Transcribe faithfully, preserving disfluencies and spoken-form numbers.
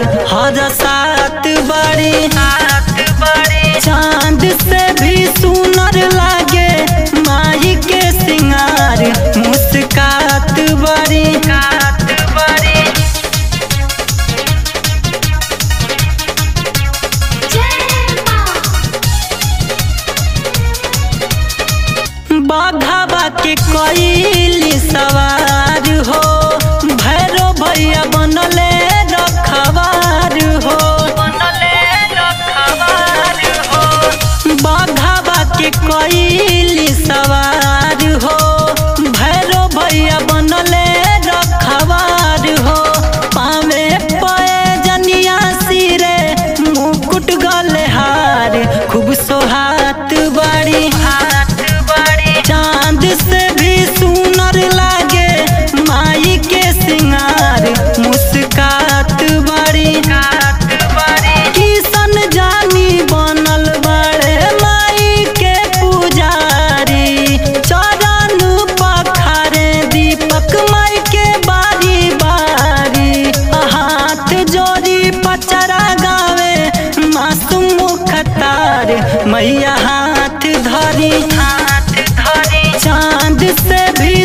हर सात बड़ी चांद से भी सुनर लागे माई के सिंगार मुस्कात बड़ी बाघाबा के कोइली सवार हो भैरो भैया बनले रखवार हो बाघाबा के कोइली सवार हो भैरो भैया बनले रखवार हो पावे पए जनिया सिरे मुकुट गले हार खूब सोहात बड़ी चांद से भी सुनर लागे माई के सिंगार मुस्कात बड़ी किसन जानी बनल बड़े माई के पुजारी चरण पखारे दीपक माई के बारी बारी हाथ जोड़ी पचरा गावे मासूम खतार मैया हाथ धरी चांद से भी